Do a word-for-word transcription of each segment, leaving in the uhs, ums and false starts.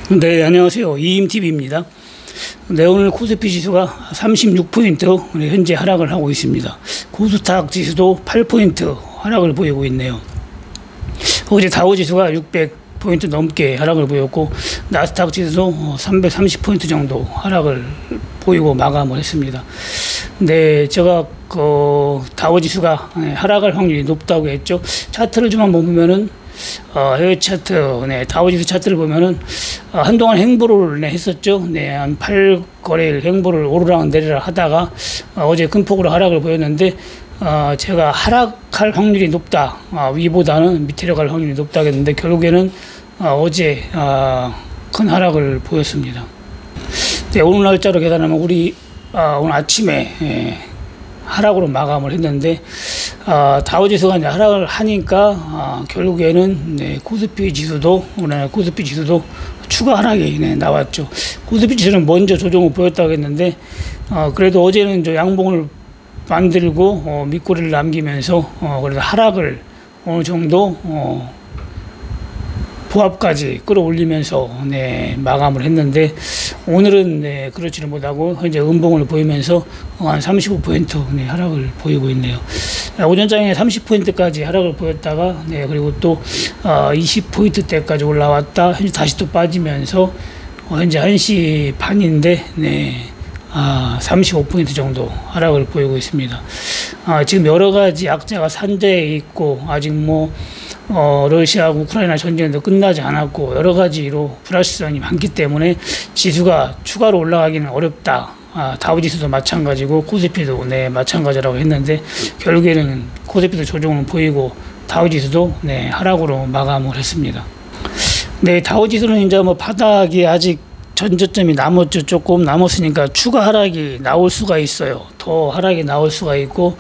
네, 안녕하세요. 이임티비입니다. 네, 오늘 코스피 지수가 삼십육 포인트 현재 하락을 하고 있습니다. 코스닥 지수도 팔 포인트 하락을 보이고 있네요. 어제 다우 지수가 육백 포인트 넘게 하락을 보였고, 나스닥 지수도 삼백삼십 포인트 정도 하락을 보이고 마감을 했습니다. 네, 제가 그 다우 지수가 하락할 확률이 높다고 했죠. 차트를 좀 한번 보면은 어, 해외 차트, 네, 다우지수 차트를 보면은, 어, 한동안 행보를 네, 했었죠. 네, 한 팔 거래일 행보를 오르락 내리락 하다가, 어, 어제 큰 폭으로 하락을 보였는데, 어, 제가 하락할 확률이 높다, 어, 위보다는 밑으로 갈 확률이 높다고 했는데, 결국에는, 어, 어제, 어, 큰 하락을 보였습니다. 네, 오늘 날짜로 계산하면 우리, 어, 오늘 아침에, 예, 하락으로 마감을 했는데, 어, 다우지수가 이제 하락을 하니까 어, 결국에는 네, 코스피 지수도 오늘 코스피 지수도 추가 하락이 네, 나왔죠. 코스피 지수는 먼저 조정을 보였다고 했는데, 어, 그래도 어제는 저 양봉을 만들고 어, 밑꼬리를 남기면서 어, 그래도 하락을 어느 정도 어, 보합까지 끌어올리면서 네, 마감을 했는데, 오늘은 네, 그렇지는 못하고 현재 음봉을 보이면서 한 삼십오 포인트 네, 하락을 보이고 있네요. 오전장에 삼십 포인트까지 하락을 보였다가 네, 그리고 또 어, 이십 포인트대까지 올라왔다 현재 다시 또 빠지면서 어, 현재 한 시 반인데 네, 아, 삼십오 포인트 정도 하락을 보이고 있습니다. 아, 지금 여러 가지 악재가 산재해 있고, 아직 뭐 어, 러시아하고 우크라이나 전쟁도 끝나지 않았고, 여러 가지로 불확실성이 많기 때문에 지수가 추가로 올라가기는 어렵다. 아, 다우지수도 마찬가지고 코스피도 네, 마찬가지라고 했는데, 결국에는 코스피도 조정은 보이고 다우지수도 네, 하락으로 마감을 했습니다. 네, 다우지수는 이제 뭐 바닥이 아직 전저점이 남았죠. 조금 남았으니까 추가 하락이 나올 수가 있어요. 더 하락이 나올 수가 있고,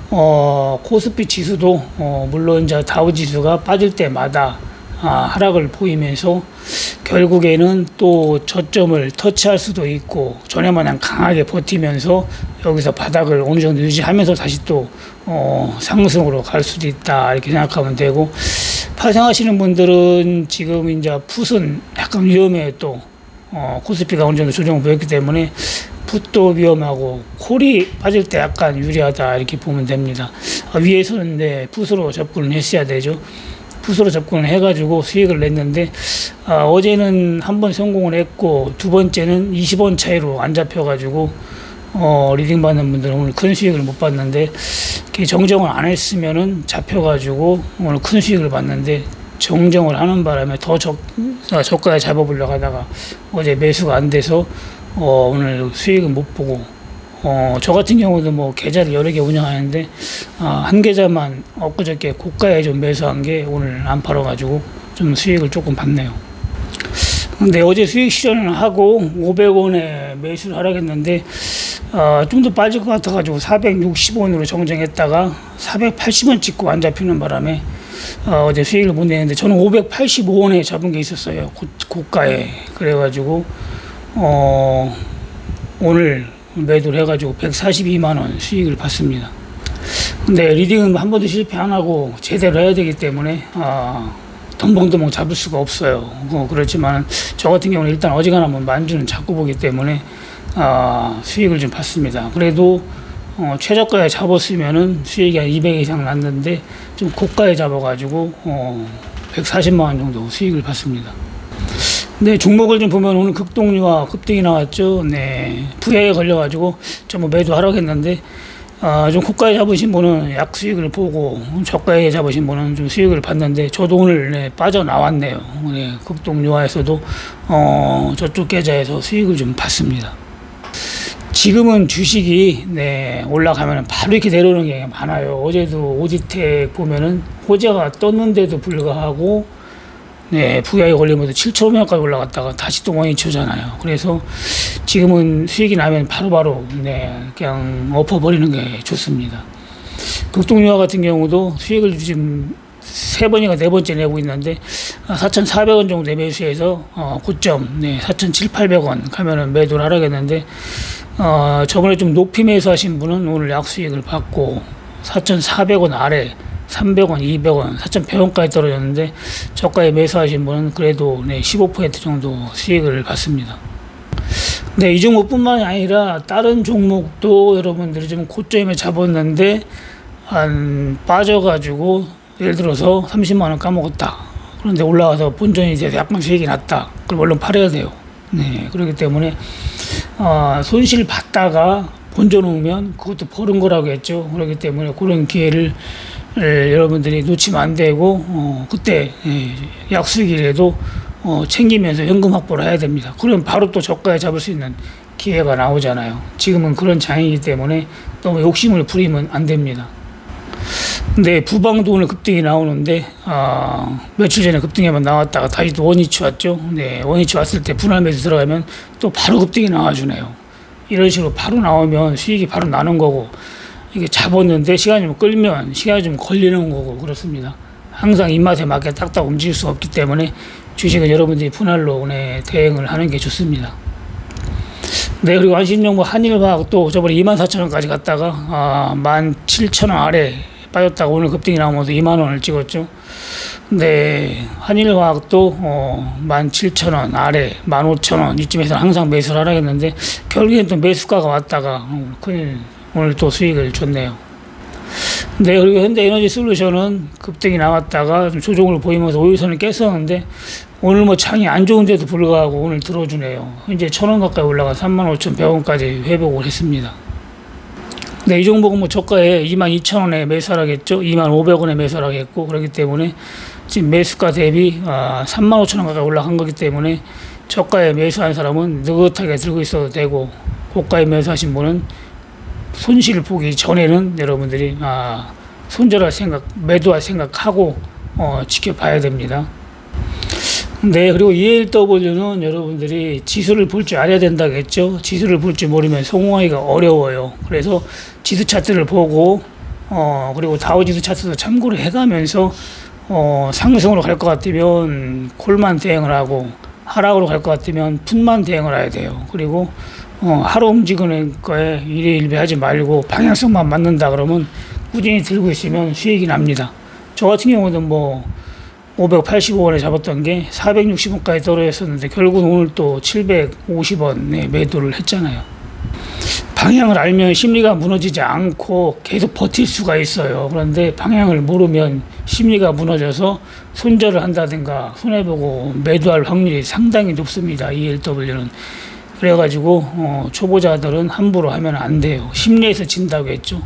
어, 코스피 지수도, 어, 물론 이제 다우 지수가 빠질 때마다, 아, 하락을 보이면서 결국에는 또 저점을 터치할 수도 있고, 전에마냥 강하게 버티면서 여기서 바닥을 어느 정도 유지하면서 다시 또, 어, 상승으로 갈 수도 있다. 이렇게 생각하면 되고, 파생하시는 분들은 지금 이제 풋은 약간 위험해요. 또 어, 코스피가 어느 정도 조정을 보였기 때문에 풋도 위험하고, 콜이 빠질 때 약간 유리하다 이렇게 보면 됩니다. 아, 위에서는 네, 풋으로 접근을 했어야 되죠. 풋으로 접근을 해가지고 수익을 냈는데, 아, 어제는 한 번 성공을 했고, 두 번째는 이십 원 차이로 안 잡혀가지고 어, 리딩 받는 분들은 오늘 큰 수익을 못 봤는데, 정정을 안 했으면은 잡혀가지고 오늘 큰 수익을 봤는데, 정정을 하는 바람에 더 저, 저가에 잡아보려고 하다가 어제 매수가 안 돼서 어, 오늘 수익은 못 보고, 어, 저 같은 경우도 뭐 계좌를 여러 개 운영하는데, 어, 한 계좌만 엊그저께 고가에 좀 매수한 게 오늘 안 팔아가지고 좀 수익을 조금 봤네요. 근데 어제 수익 실현을 하고 오백 원에 매수를 하라겠는데, 어, 좀 더 빠질 것 같아가지고 사백육십 원으로 정정했다가 사백팔십 원 찍고 안 잡히는 바람에 어, 어제 수익을 못 내는데, 저는 오백팔십오 원에 잡은 게 있었어요. 고, 고가에. 그래가지고, 어, 오늘 매도를 해가지고 백사십이만 원 수익을 봤습니다. 근데 리딩은 한 번도 실패 안 하고 제대로 해야 되기 때문에, 어, 덤벙덤벙 잡을 수가 없어요. 어, 그렇지만, 저 같은 경우는 일단 어지간하면 한번 만주는 잡고 보기 때문에, 어, 수익을 좀 봤습니다. 그래도, 어, 최저가에 잡았으면은 수익이 한 이백 이상 났는데, 좀 고가에 잡아가지고, 어, 백사십만 원 정도 수익을 봤습니다. 네, 종목을 좀 보면 오늘 극동유화 급등이 나왔죠. 네, 부야에 걸려가지고 좀 매도하라고 했는데, 아, 좀 고가에 잡으신 분은 약 수익을 보고, 저가에 잡으신 분은 좀 수익을 봤는데, 저도 오늘 네, 빠져나왔네요. 네, 극동유화에서도, 어, 저쪽 계좌에서 수익을 좀 봤습니다. 지금은 주식이 네, 올라가면 바로 이렇게 내려오는 게 많아요. 어제도 오디텍 보면은 호재가 떴는데도 불구하고 네, 브이아이 걸리면서 칠천오백 원까지 올라갔다가 다시 또 원이 치잖아요. 그래서 지금은 수익이 나면 바로바로 네, 그냥 엎어버리는 게 좋습니다. 극동유화 같은 경우도 수익을 지금 세 번인가 네 번째 내고 있는데, 사천사백 원 정도 매수해서 어, 고점 네, 사천칠백팔백 원 가면은 매도를 하라겠는데, 어, 저번에 좀 높이 매수하신 분은 오늘 약수익을 받고 사천사백 원 아래 삼백 원, 이백 원, 사천백 원까지 떨어졌는데 저가에 매수하신 분은 그래도 네, 십오 퍼센트 정도 수익을 받습니다. 네, 이 종목뿐만이 아니라 다른 종목도 여러분들이 좀 고점에 잡았는데 한 빠져가지고 예를 들어서 삼십만 원 까먹었다. 그런데 올라와서 본전이 돼서 약간 수익이 났다. 그럼 얼른 팔아야 돼요. 네, 그렇기 때문에 어, 손실 봤다가 본전 오면 그것도 버는 거라고 했죠. 그렇기 때문에 그런 기회를 여러분들이 놓치면 안 되고 어, 그때 예, 약수익이라도 어, 챙기면서 현금 확보를 해야 됩니다. 그러면 바로 또 저가에 잡을 수 있는 기회가 나오잖아요. 지금은 그런 장이기 때문에 너무 욕심을 부리면 안 됩니다. 근데 부방도 오늘 급등이 나오는데 어, 며칠 전에 급등이 한번 나왔다가 다시 또 원위치 왔죠. 네, 원위치 왔을 때 분할 매수 들어가면 또 바로 급등이 나와주네요. 이런 식으로 바로 나오면 수익이 바로 나는 거고, 이게 잡았는데 시간이 좀 끌면 시간이 좀 걸리는 거고 그렇습니다. 항상 입맛에 맞게 딱딱 움직일 수 없기 때문에 주식은 여러분들이 분할로 네, 대응을 하는 게 좋습니다. 네, 그리고 안심정보 한일화학도 저번에 이만 사천 원까지 갔다가 아, 만 칠천 원 아래 빠졌다가 오늘 급등이 나오면서 이만 원을 찍었죠. 네, 한일화학도 어, 만 칠천 원 아래 만 오천 원 이쯤에서 항상 매수를 하라겠는데 결국엔 또 매수가가 왔다가 어, 큰일, 오늘 또 수익을 줬네요. 네, 그리고 현대에너지솔루션은 급등이 나왔다가 좀 조정을 보이면서 오일선을 깼었는데 오늘 뭐 장이 안 좋은데도 불구하고 오늘 들어주네요. 현재 천 원 가까이 올라가 삼만 오천백 원까지 회복을 했습니다. 네, 이 종목은 뭐 저가에 이만 이천 원에 매수하라겠죠. 이만 오백 원에 매수하라겠고, 그렇기 때문에 지금 매수가 대비 아, 삼만 오천 원 가까이 올라간 거기 때문에 저가에 매수한 사람은 느긋하게 들고 있어도 되고, 고가에 매수하신 분은 손실을 보기 전에는 여러분들이 아, 손절할 생각, 매도할 생각하고 어, 지켜봐야 됩니다. 네, 그리고 이엘더블유는 여러분들이 지수를 볼 줄 알아야 된다겠죠. 지수를 볼 줄 모르면 성공하기가 어려워요. 그래서 지수 차트를 보고 어, 그리고 다우지수 차트도 참고를 해가면서 어, 상승으로 갈 것 같으면 콜만 대응을 하고, 하락으로 갈 것 같으면 풋만 대응을 해야 돼요. 그리고 어, 하루 움직이는 거에 일희일비 하지 말고 방향성만 맞는다 그러면 꾸준히 들고 있으면 수익이 납니다. 저 같은 경우는 뭐 오백팔십오 원에 잡았던 게 사백육십 원까지 떨어졌었는데 결국은 오늘 또 칠백오십 원에 매도를 했잖아요. 방향을 알면 심리가 무너지지 않고 계속 버틸 수가 있어요. 그런데 방향을 모르면 심리가 무너져서 손절을 한다든가 손해보고 매도할 확률이 상당히 높습니다. 이엘더블유는. 그래가지고 어, 초보자들은 함부로 하면 안 돼요. 심리에서 진다고 했죠.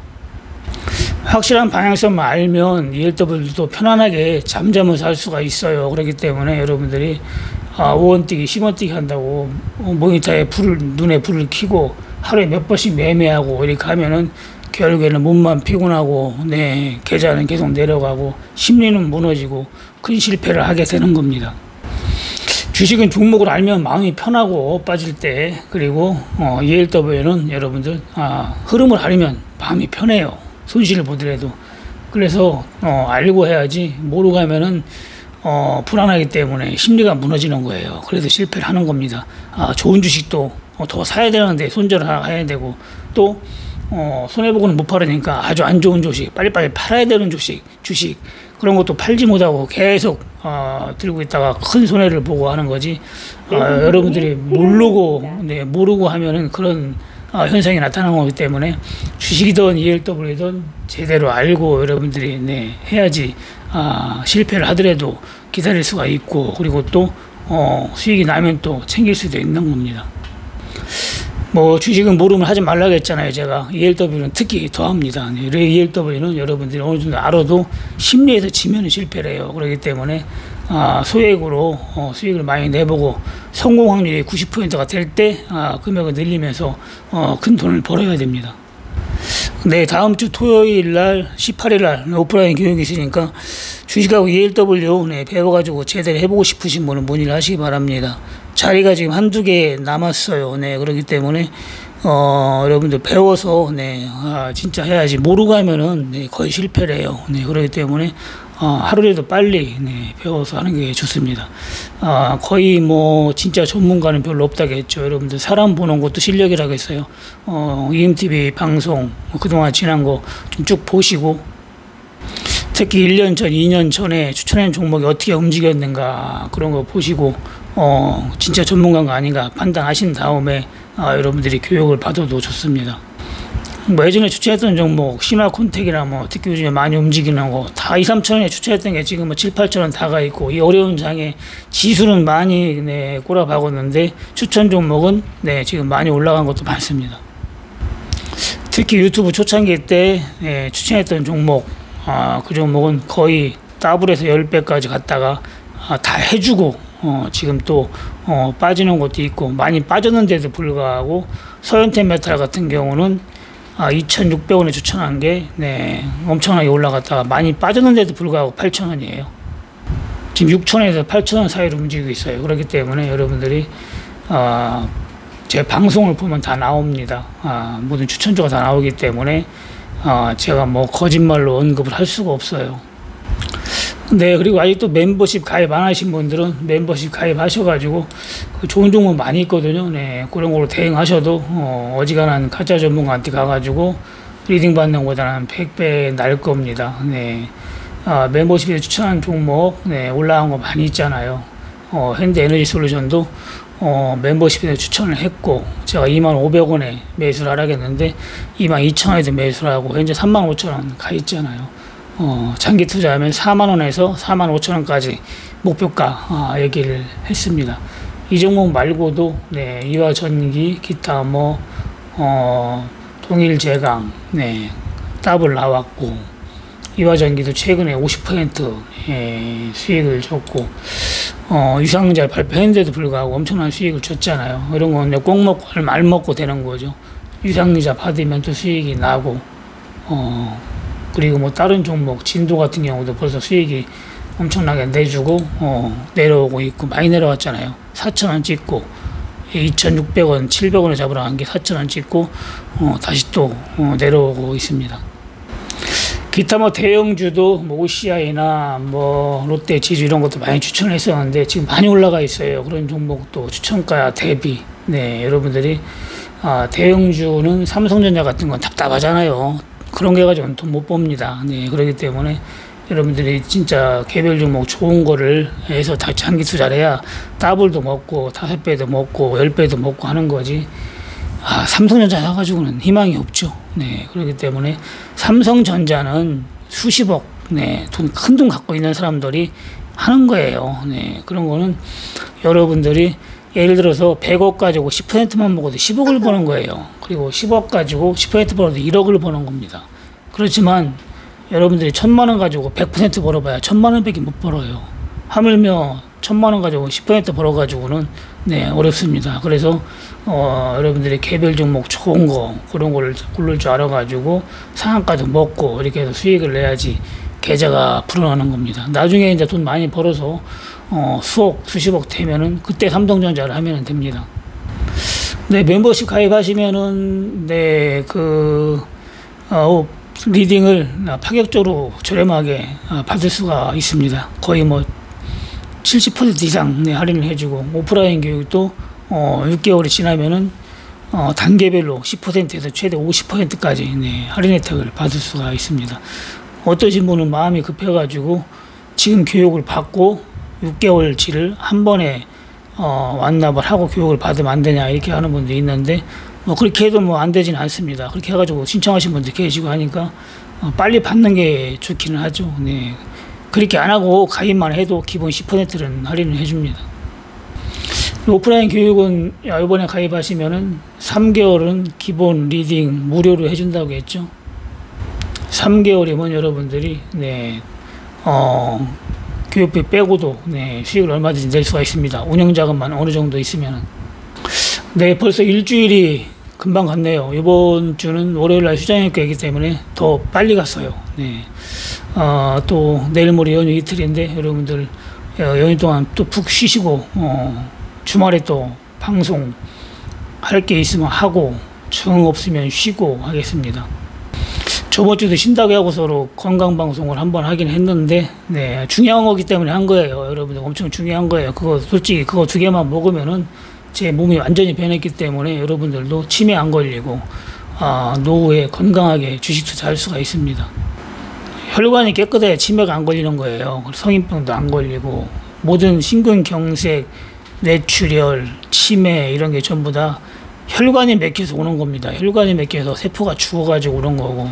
확실한 방향성만 알면 이엘더블유도 편안하게 잠자면서 할 수가 있어요. 그렇기 때문에 여러분들이 아, 오 원 뛰기, 십 원 뛰기 한다고 모니터에 불을, 눈에 불을 켜고 하루에 몇 번씩 매매하고 이렇게 하면은 결국에는 몸만 피곤하고 네, 계좌는 계속 내려가고 심리는 무너지고 큰 실패를 하게 되는 겁니다. 주식은 종목을 알면 마음이 편하고 빠질 때, 그리고 어, 이엘더블유는 여러분들 아, 흐름을 알면 마음이 편해요. 손실을 보더라도. 그래서 어, 알고 해야지 모르고 하면은 어, 불안하기 때문에 심리가 무너지는 거예요. 그래서 실패를 하는 겁니다. 아, 좋은 주식도 어, 더 사야 되는데 손절을 해야 되고, 또 어, 손해보고는 못 팔으니까 아주 안 좋은 주식, 빨리빨리 팔아야 되는 주식, 주식 그런 것도 팔지 못하고 계속 어, 들고 있다가 큰 손해를 보고 하는 거지. 어, 여러분들이 모르고 네, 모르고 하면은 그런 어, 현상이 나타나는 거기 때문에 주식이든 이엘더블유든 제대로 알고 여러분들이 네, 해야지 아, 실패를 하더라도 기다릴 수가 있고, 그리고 또 어, 수익이 나면 또 챙길 수도 있는 겁니다. 뭐 주식은 모르면 하지 말라고 했잖아요. 제가 이엘더블유는 특히 더합니다. 네, 이엘더블유는 여러분들이 어느 정도 알아도 심리에서 지면 실패를 해요. 그렇기 때문에 아, 소액으로 어, 수익을 많이 내보고 성공 확률이 구십 퍼센트가 될 때 아, 금액을 늘리면서 어, 큰 돈을 벌어야 됩니다. 네, 다음 주 토요일 날 십팔 일 날 오프라인 교육이 있으니까 주식하고 이엘더블유 네, 배워가지고 제대로 해보고 싶으신 분은 문의를 하시기 바랍니다. 자리가 지금 한두 개 남았어요. 네, 그렇기 때문에 어, 여러분들 배워서 네, 아, 진짜 해야지. 모르고 하면은 네, 거의 실패를 해요. 네, 그렇기 때문에 어, 하루라도 빨리 네, 배워서 하는 게 좋습니다. 아, 거의 뭐 진짜 전문가는 별로 없다겠죠. 여러분들 사람 보는 것도 실력이라고 했어요. 어, 이엠티비 방송 뭐 그동안 지난 거 좀 쭉 보시고, 특히 일 년 전, 이 년 전에 추천한 종목이 어떻게 움직였는가 그런 거 보시고 어, 진짜 전문가가 아닌가 판단하신 다음에 아, 여러분들이 교육을 받아도 좋습니다. 뭐 예전에 추천했던 종목 신화콘텍이나 뭐 특히 요즘에 많이 움직이는 거 다 이, 삼천 원에 추천했던 게 지금 뭐 칠, 팔천 원 다가 있고 이 어려운 장에 지수는 많이 네, 꼬라박았는데 추천 종목은 네, 지금 많이 올라간 것도 많습니다. 특히 유튜브 초창기 때 네, 추천했던 종목 아, 그 종목은 거의 더블에서 십 배까지 갔다가 아, 다 해주고 어, 지금 또 어, 빠지는 것도 있고 많이 빠졌는데도 불구하고 서현텐메탈 같은 경우는 아, 이천육백 원에 추천한 게 네, 엄청나게 올라갔다가 많이 빠졌는데도 불구하고 팔천 원이에요. 지금 육천 원에서 팔천 원 사이로 움직이고 있어요. 그렇기 때문에 여러분들이 어, 제 방송을 보면 다 나옵니다. 아, 모든 추천주가 다 나오기 때문에 아, 제가 뭐 거짓말로 언급을 할 수가 없어요. 네, 그리고 아직도 멤버십 가입 안 하신 분들은 멤버십 가입하셔가지고 좋은 종목 많이 있거든요. 네, 그런 걸로 대응하셔도 어, 어지간한 가짜 전문가한테 가가지고 리딩 받는 것보다는 백 배 날 겁니다. 네, 아, 멤버십에 추천한 종목 네, 올라간 거 많이 있잖아요. 어, 현대에너지솔루션도 어, 멤버십에 추천을 했고 제가 이만 오백 원에 매수를 하라겠는데 이만 이천 원에도 매수를 하고 현재 삼만 오천 원 가 있잖아요. 어, 장기 투자하면 사만 원에서 사만 오천 원까지 목표가 아, 얘기를 했습니다. 이 종목 말고도 네, 이화전기 기타 뭐 어, 동일제강 네, 더블 나왔고 이화전기도 최근에 오십 퍼센트 예, 수익을 줬고 어, 유상증자 발표했는데도 불구하고 엄청난 수익을 줬잖아요. 이런 건 꼭 먹고 말 먹고 되는 거죠. 유상증자 받으면 또 수익이 나고 어, 그리고 뭐 다른 종목 진도 같은 경우도 벌써 수익이 엄청나게 내주고 어, 내려오고 있고 많이 내려왔잖아요. 사천 원 찍고 이천육백 원, 칠백 원에 잡으러 간 게 사천 원 찍고 어, 다시 또 어, 내려오고 있습니다. 기타 뭐 대형주도 뭐 오씨아이나 뭐 롯데 지주 이런 것도 많이 추천을 했었는데 지금 많이 올라가 있어요. 그런 종목도 추천가 대비 네, 여러분들이 아, 대형주는 삼성전자 같은 건 답답하잖아요. 그런 게 가지고는 돈 못 봅니다. 네, 그렇기 때문에 여러분들이 진짜 개별 종목 좋은 거를 해서 다 장기 투자를 해야 더블도 먹고 다섯 배도 먹고 열 배도 먹고 하는 거지. 아, 삼성전자 사가지고는 희망이 없죠. 네, 그렇기 때문에 삼성전자는 수십억, 네, 돈, 큰 돈 갖고 있는 사람들이 하는 거예요. 네, 그런 거는 여러분들이 예를 들어서 백억 가지고 십 퍼센트만 먹어도 십억을 버는 거예요. 그리고 십억 가지고 십 퍼센트 벌어도 일억을 버는 겁니다. 그렇지만 여러분들이 천만 원 가지고 백 퍼센트 벌어봐야 천만 원밖에 못 벌어요. 하물며 천만 원 가지고 십 퍼센트 벌어가지고는 네, 어렵습니다. 그래서 어, 여러분들이 개별 종목 좋은 거 그런 거를 굴릴 줄 알아가지고 상한가도 먹고 이렇게 해서 수익을 내야지 계좌가 불어나는 겁니다. 나중에 이제 돈 많이 벌어서 어, 수억, 수십억 되면은 그때 삼성전자를 하면 됩니다. 네, 멤버십 가입하시면은 네, 그 어, 리딩을 파격적으로 저렴하게 받을 수가 있습니다. 거의 뭐 칠십 퍼센트 이상 네, 할인을 해주고 오프라인 교육도 어, 육 개월이 지나면은 어, 단계별로 십 퍼센트에서 최대 오십 퍼센트까지 네, 할인 혜택을 받을 수가 있습니다. 어떠신 분은 마음이 급해가지고 지금 교육을 받고 육 개월치를 한 번에 어, 완납을 하고 교육을 받으면 안 되냐 이렇게 하는 분도 있는데 뭐 그렇게 해도 뭐 안 되진 않습니다. 그렇게 해가지고 신청하신 분들 계시고 하니까 어, 빨리 받는 게 좋기는 하죠. 네. 그렇게 안 하고 가입만 해도 기본 십 퍼센트는 할인을 해줍니다. 오프라인 교육은 이번에 가입하시면은 삼 개월은 기본 리딩 무료로 해준다고 했죠. 삼 개월이면 여러분들이 네, 어, 교육비 빼고도 네, 수익을 얼마든지 낼 수가 있습니다. 운영자금만 어느 정도 있으면은. 네, 벌써 일주일이 금방 갔네요. 이번 주는 월요일날 휴장일이기 때문에 더 빨리 갔어요. 네. 어, 또 내일 모레 연휴 이틀인데 여러분들 연휴 동안 또 푹 쉬시고 어, 주말에 또 방송 할 게 있으면 하고 정 없으면 쉬고 하겠습니다. 저번 주도 쉰다고 하고 서로 건강방송을 한번 하긴 했는데 네, 중요한 거기 때문에 한 거예요. 여러분들 엄청 중요한 거예요. 그거 솔직히 그거 두 개만 먹으면은 제 몸이 완전히 변했기 때문에 여러분들도 치매 안 걸리고 아, 노후에 건강하게 주식 투자할 수가 있습니다. 혈관이 깨끗해야 치매가 안 걸리는 거예요. 성인병도 안 걸리고 모든 심근경색, 뇌출혈, 치매 이런 게 전부 다 혈관이 막혀서 오는 겁니다. 혈관이 막혀서 세포가 죽어가지고 오는 거고,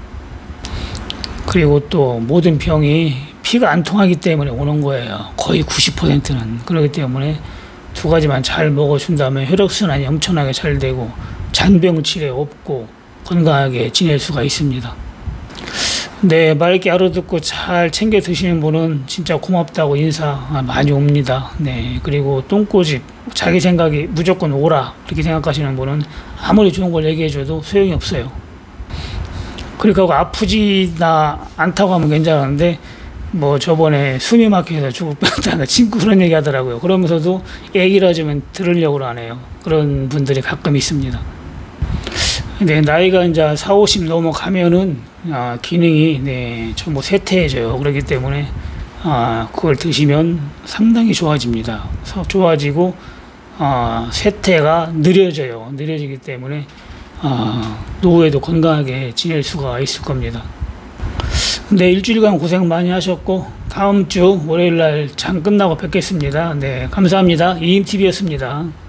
그리고 또 모든 병이 피가 안 통하기 때문에 오는 거예요. 거의 구십 퍼센트는. 그렇기 때문에 두 가지만 잘 먹어준다면 혈액순환이 엄청나게 잘 되고 잔병 치레 없고 건강하게 지낼 수가 있습니다. 네, 맑게 알아듣고 잘 챙겨 드시는 분은 진짜 고맙다고 인사 많이 옵니다. 네, 그리고 똥꼬집, 자기 생각이 무조건 오라 이렇게 생각하시는 분은 아무리 좋은 걸 얘기해줘도 소용이 없어요. 그러니까 아프지나 않다고 하면 괜찮은데 뭐 저번에 숨이 막혀서 죽을 뻔했다가 친구 그런 얘기 하더라고요. 그러면서도 얘기를 하자면 들으려고 안 해요. 그런 분들이 가끔 있습니다. 근데 나이가 이제 사오십 넘어가면은 아, 기능이 네, 전부 쇠퇴해져요. 그렇기 때문에 아, 그걸 드시면 상당히 좋아집니다. 좋아지고 아, 쇠퇴가 느려져요. 느려지기 때문에 아, 노후에도 건강하게 지낼 수가 있을 겁니다. 네, 일주일간 고생 많이 하셨고 다음 주 월요일 날 장 끝나고 뵙겠습니다. 네, 감사합니다. 이임티비였습니다.